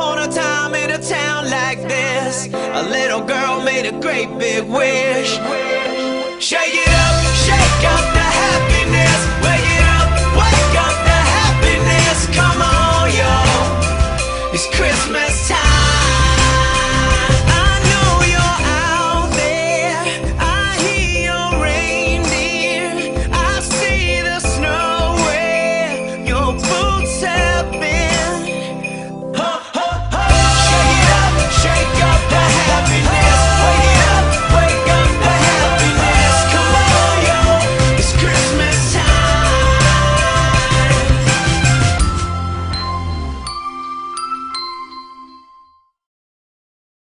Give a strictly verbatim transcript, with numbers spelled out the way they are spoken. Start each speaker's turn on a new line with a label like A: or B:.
A: upon a time in a town like this, a little girl made a great big wish. Shake it up, shake up the happiness. Wake it up, wake up the happiness. Come on, y'all, it's Christmas time.